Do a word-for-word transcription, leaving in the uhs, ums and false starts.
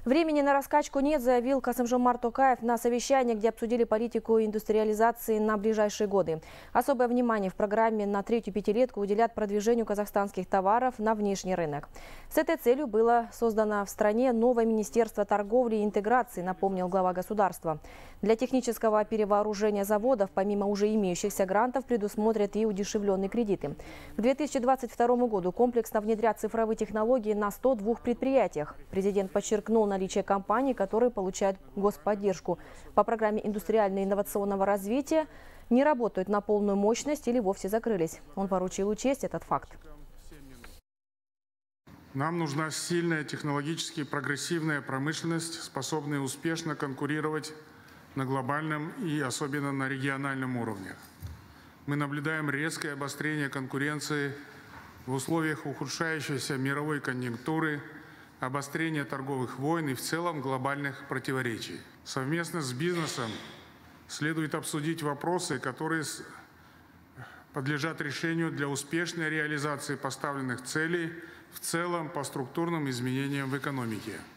Времени на раскачку нет, заявил Касым-Жомарт Токаев на совещании, где обсудили политику индустриализации на ближайшие годы. Особое внимание в программе на третью пятилетку уделят продвижению казахстанских товаров на внешний рынок. С этой целью было создано в стране новое Министерство торговли и интеграции, напомнил глава государства. Для технического перевооружения заводов, помимо уже имеющихся грантов, предусмотрят и удешевленные кредиты. К две тысячи двадцать второму году комплексно внедрят цифровые технологии на ста двух предприятиях. Президент подчеркнул наличие компаний, которые получают господдержку по программе индустриально-инновационного развития, не работают на полную мощность или вовсе закрылись. Он поручил учесть этот факт. Нам нужна сильная технологически прогрессивная промышленность, способная успешно конкурировать на глобальном и особенно на региональном уровне. Мы наблюдаем резкое обострение конкуренции в условиях ухудшающейся мировой конъюнктуры, обострения торговых войн и в целом глобальных противоречий. Совместно с бизнесом следует обсудить вопросы, которые подлежат решению для успешной реализации поставленных целей в целом по структурным изменениям в экономике.